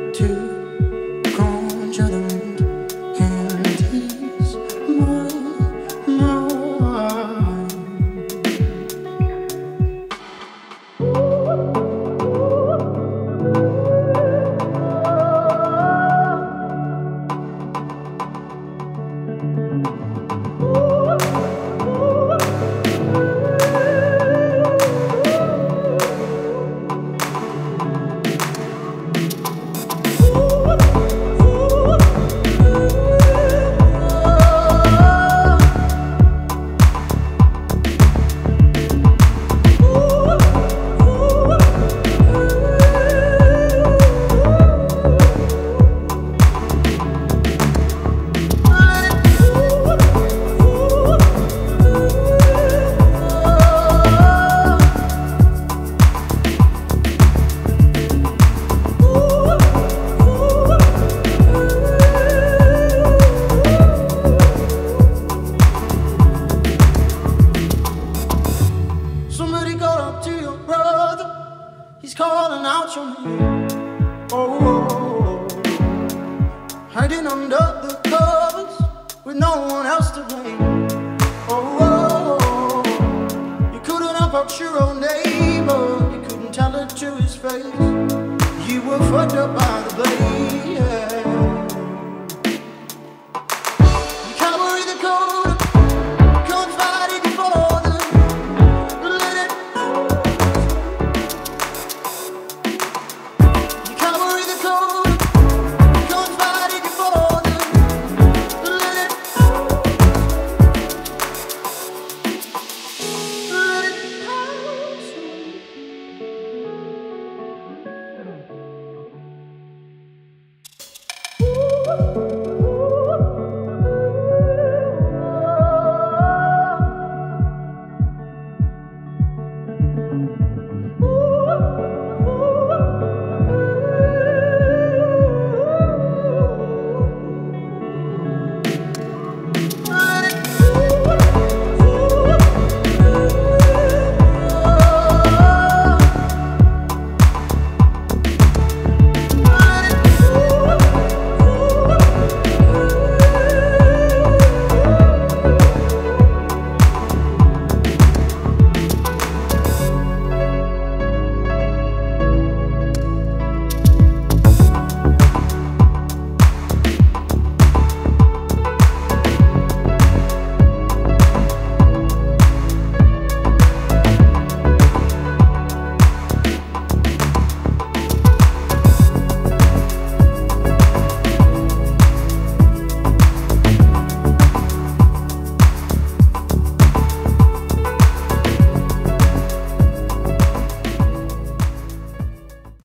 to conjure the wind and ease my mind. Calling out your name, oh, hiding under the covers with no one else to blame. Oh, you couldn't help out your own neighbor, you couldn't tell it to his face. You were fucked up by the blame. You carry the code, confided before them. Let it pass.